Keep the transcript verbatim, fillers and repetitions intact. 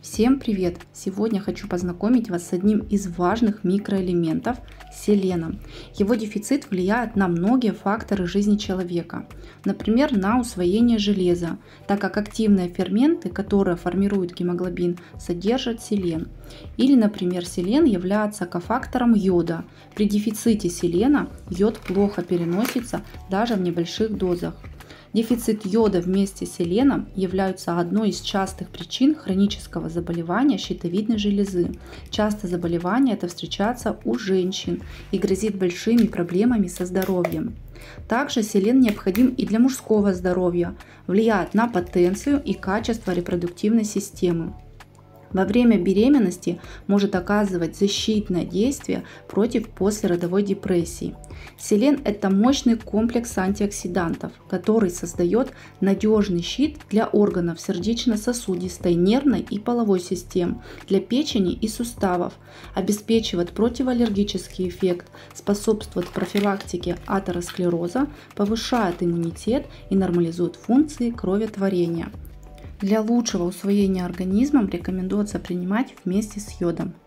Всем привет! Сегодня хочу познакомить вас с одним из важных микроэлементов – селеном. Его дефицит влияет на многие факторы жизни человека, например, на усвоение железа, так как активные ферменты, которые формируют гемоглобин, содержат селен. Или, например, селен является кофактором йода. При дефиците селена йод плохо переносится даже в небольших дозах. Дефицит йода вместе с селеном является одной из частых причин хронического заболевания щитовидной железы. Часто заболевание это встречается у женщин и грозит большими проблемами со здоровьем. Также селен необходим и для мужского здоровья, влияет на потенцию и качество репродуктивной системы. Во время беременности может оказывать защитное действие против послеродовой депрессии. Селен – это мощный комплекс антиоксидантов, который создает надежный щит для органов сердечно-сосудистой, нервной и половой систем, для печени и суставов, обеспечивает противоаллергический эффект, способствует профилактике атеросклероза, повышает иммунитет и нормализует функции кроветворения. Для лучшего усвоения организмом рекомендуется принимать вместе с йодом.